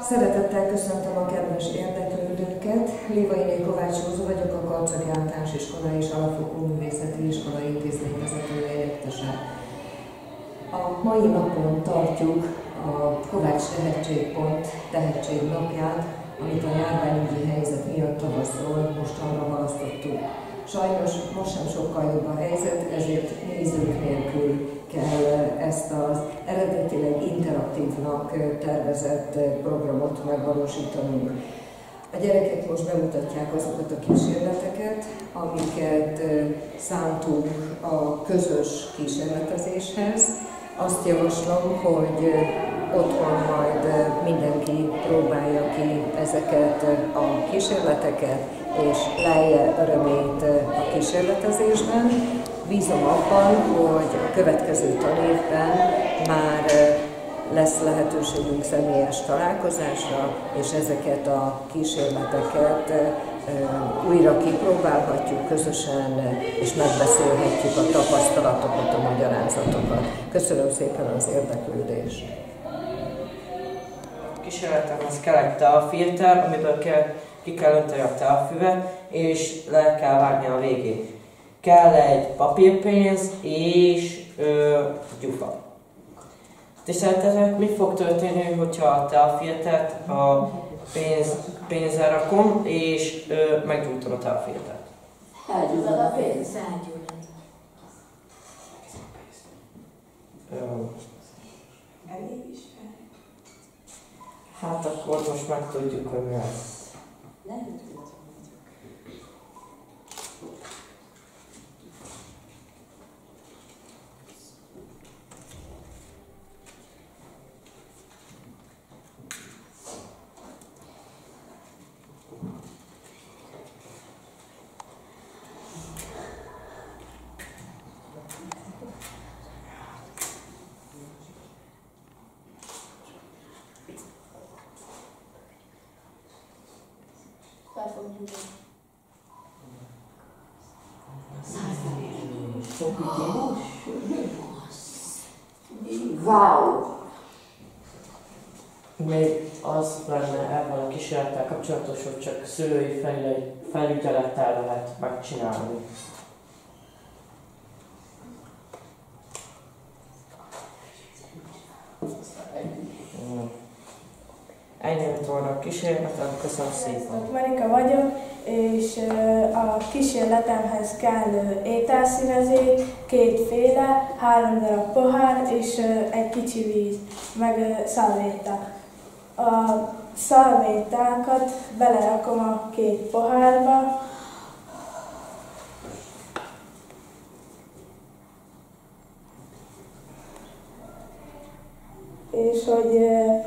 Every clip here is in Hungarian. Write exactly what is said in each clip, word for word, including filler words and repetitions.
Szeretettel köszöntöm a kedves érdeklődőket. Lévainé Kovács Róza vagyok, a Karcsagi Általános Iskola és Alapfokú Művészeti Iskola intézmény vezető helyettese. A mai napon tartjuk a Kovács Tehetségpont tehetség napját, amit a járványügyi helyzet miatt tavaszról mostanra halasztottuk. Sajnos most sem sokkal jobb a helyzet, ezért nézők nélkül kell ezt az eredetileg interaktívnak tervezett programot megvalósítanunk. A gyerekek most bemutatják azokat a kísérleteket, amiket szántunk a közös kísérletezéshez. Azt javaslom, hogy otthon majd mindenki próbálja ki ezeket a kísérleteket, és lelje örömét a kísérletezésben. Bízom abban, hogy a következő tanévben már lesz lehetőségünk személyes találkozásra, és ezeket a kísérleteket újra kipróbálhatjuk közösen, és megbeszélhetjük a tapasztalatokat, a magyarázatokat. Köszönöm szépen az érdeklődést! A kísérletemhez kell egy teafilter, amiből kell, ki kell önteni a teafüvet, és le kell vágni a végét. Kell egy papírpénz és ö, gyufa. Tiszteltetek, mi fog történni, hogyha a teafiltert a pénz, pénzzel rakom, és ö, meggyújtom a teafiltert? Elgyújtod a pénz? Elég is fel. Hát akkor most meg tudjuk, hogy mi lesz. Wow! Még az lenne ebben a kísérlettel kapcsolatos, hogy csak szülői felügyelettel lehet megcsinálni. Ennyi volt volna a kísérletem, köszönöm szépen. Marika vagyok, és a kísérletemhez kell ételszínezék, kétféle, három darab pohár és egy kicsi víz, meg szalvéta. A szalvétákat belerakom a két pohárba, és hogy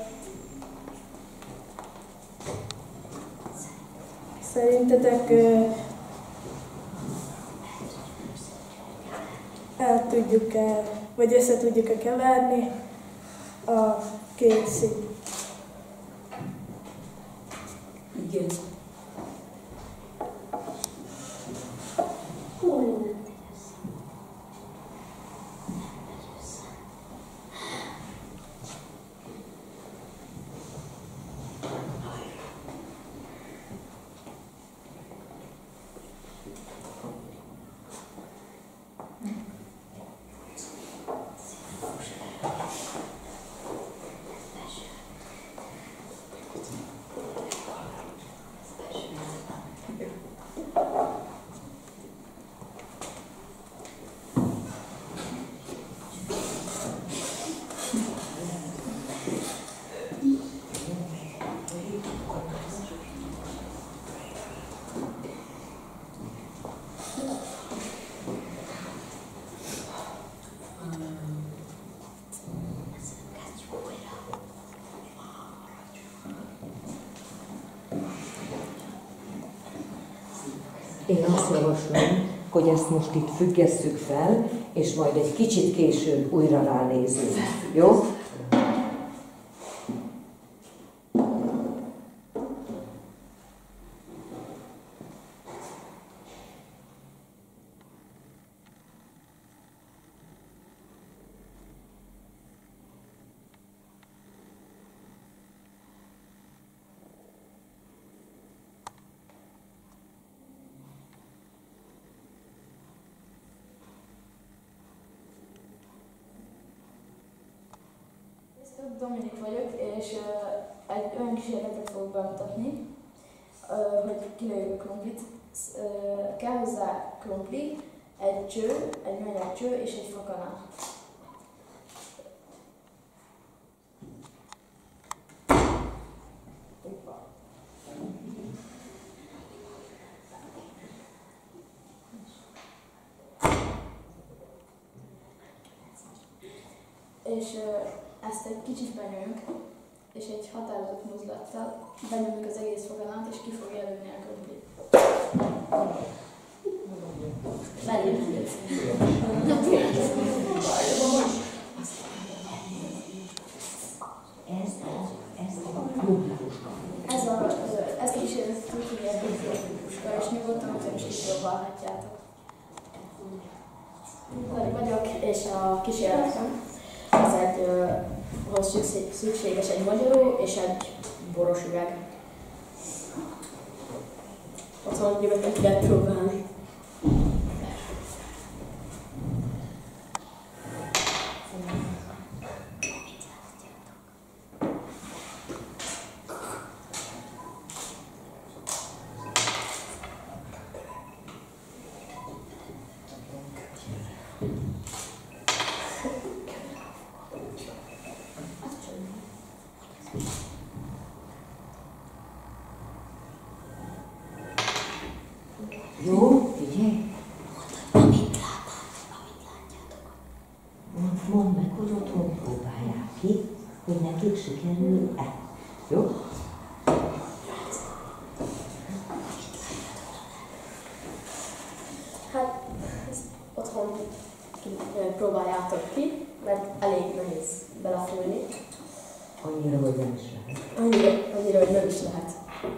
szerintetek el tudjuk-e, vagy össze tudjuk-e keverni a két színt? Igen. Én azt javaslom, hogy ezt most itt függesszük fel, és majd egy kicsit később újra ránézünk. Jó? Sziasztok, Dominik vagyok, és uh, egy olyan kísérletet fogok bemutatni, uh, hogy kilőjük a krumplit. Uh, kell hozzá krumpli, egy cső, egy mennyagy cső és egy fakanál. És uh, ezt egy kicsit benyomjuk, és egy határozott mozdulattal benyomjuk az egész foganat, és ki fog jelölni a krumplit. Ez a, ezt a kísérletet úgy hívják, hogy krumpli-puska, és nyugodtan utána is kipróbálhatjátok. Vagyok, és a kísérletem az egy, ahhoz szükséges egy magyaró és egy boros üveg. Otthon nyugodtan ki lehet próbálni. Jó, figyelj! Amit láttátok, amit látjátok. Mondd meg, hogy otthon próbálják ki, hogy nekik sikerül-e. Jó? Hát, ezt otthon ki, próbáljátok ki, mert elég nehéz belefújni. Annyira, hogy nem is lehet. Annyira, annyira, hogy nem is lehet.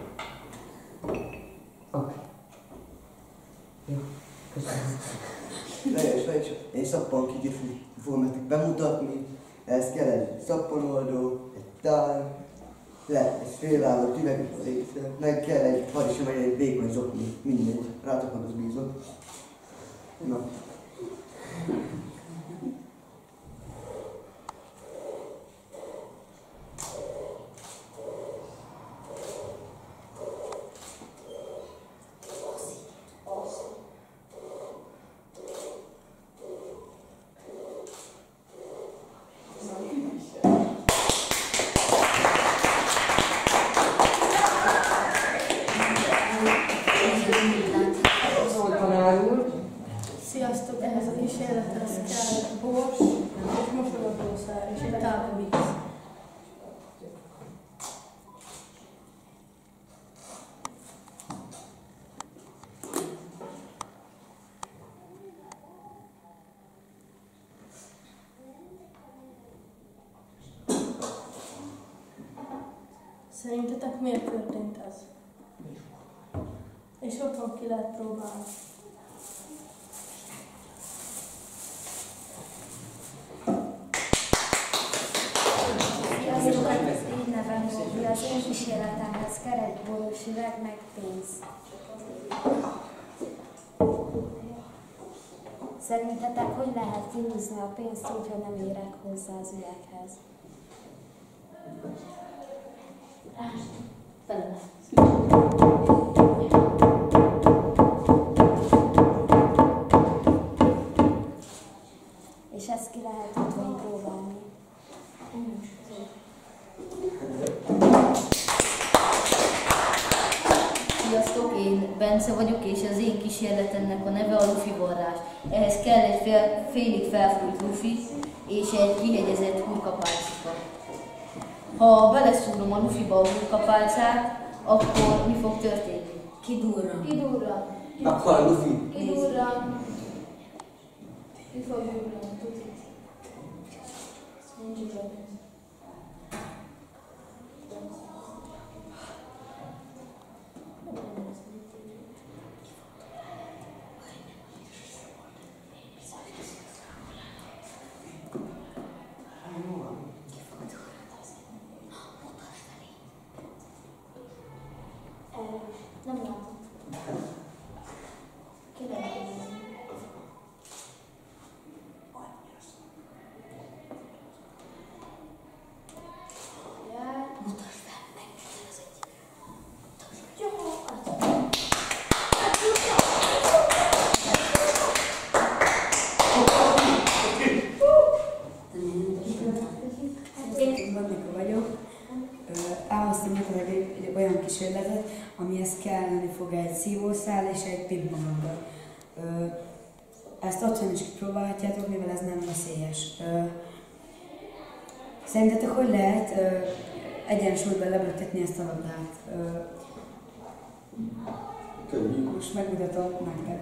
Oké. Jó, köszönöm. Legyes, legyes, egy szappankit fogom nektek bemutatni. Ez kell egy szappanoldo, egy tál, le egy félállott üveg része, meg kell egy harisnya, vagy egy vékony zokni, mindegy, rátok az bízom. Na. Sziasztok, ehhez a kísérlethez kell bors, és mosogatószer, és egy tábla víz. Szerintetek miért történt ez? És otthon ki lehet próbálni. Sziasztok, így nevem Bóbi, az én kísérletemhez kell egy boros üveg, meg pénz. Szerintetek hogy lehet kihúzni a pénzt úgy, hogy nem érek hozzá az üveghez? És ezt ki lehet otthon próbálni. Sziasztok, én Bence vagyok, és az én kísérletemnek a neve a lufi varrás. Ehhez kell egy fél, félig felfújt lufi és egy kihegyezett hurkapálcika. Ha beleszúrom a lufiba a hurkapálcát, akkor mi fog történni? Kidurran. Kidurran. Akkor a lufi. Kidurran. Ki fog durran, tuti. Nincs igaz. Nem látom. Ki lehet tudni? azt mutatok egy, egy olyan kísérletet, amihez kelleni fog egy szívószál és egy pingponglabda. Ezt otthon is kipróbálhatjátok, mivel ez nem veszélyes. Ö, Szerintetek hogy lehet ö, egyensúlyban lebegtetni ezt a labdát? Ö, Könnyű. Most megmutatom nektek.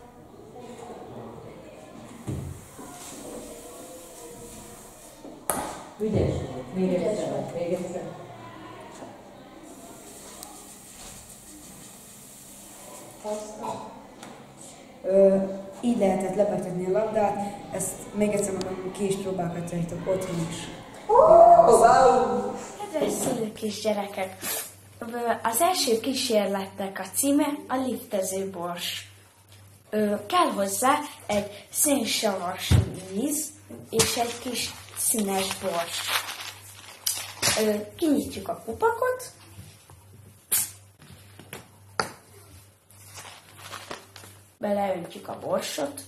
Ügyes volt. Még egyszer. Még egyszer. Ö, így lehetett lebegtetni a labdát, ezt még egyszer mondom, ki is próbálhatjátok otthon is. Kedves szülők és gyerekek! Az első kísérletnek a címe a liftező bors. Ö, kell hozzá egy szénsavas víz és egy kis színes bors. Ö, kinyitjuk a kupakot, beleöntjük a borsot,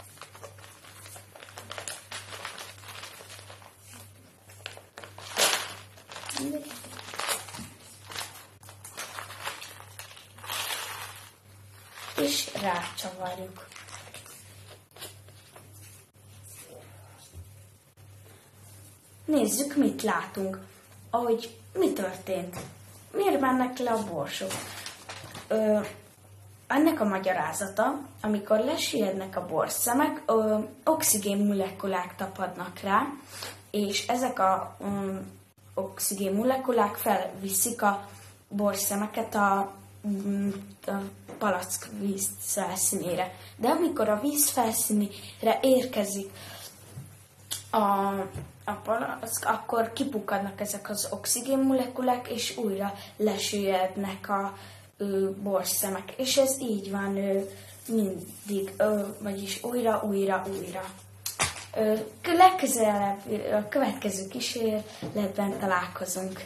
és rácsavarjuk. Nézzük, mit látunk. Ahogy mi történt. Miért mennek le a borsok? Ö, ennek a magyarázata, amikor lesüllyednek a borszemek, ö, oxigén molekulák tapadnak rá, és ezek a ö, oxigén molekulák felviszik a borszemeket a, a palack víz felszínére. De amikor a víz felszínére érkezik a, a palack, akkor kipukkadnak ezek az oxigén molekulák, és újra lesüllyednek a ö, borszemek. És ez így van ö, mindig, ö, vagyis újra, újra, újra. Ö, legközelebb, a következő kísérletben találkozunk.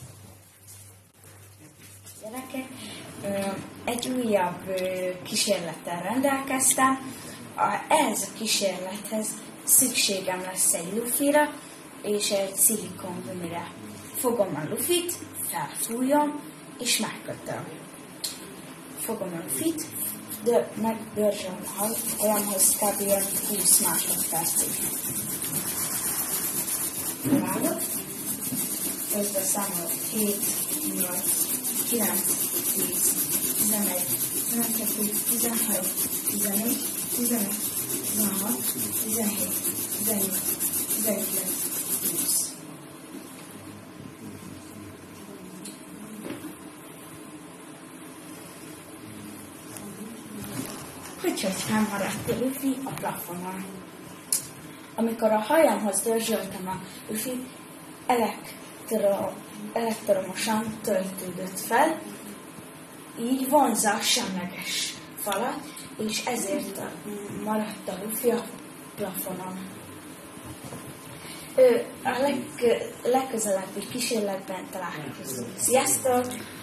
Gyerekek, egy újabb kísérlettel rendelkeztem. Ehhez a kísérlethez szükségem lesz egy lufira és egy szilikongumire. Fogom a lufit, felfújom és megkötöm. Fogom a lufit, de megdörzsöm olyanhoz kb. húsz másodpercig. Vágok, közben számolok hét, nyolc, kilenc, tíz, tizenegy, tizenkettő, tizenhárom, tizennégy, tizenöt, tizenhat, tizenhét, tizennyolc, tizenkilenc, húsz. Hogy hogy felmaradt a lufi a plafonon. Amikor a hajamhoz dörzsöltem a lufit, elektro, elektromosan töltődött fel, így vonzza a semleges falat, és ezért maradt a lufi a plafonon. A leg, legközelebbi kísérletben találkozunk. Sziasztok!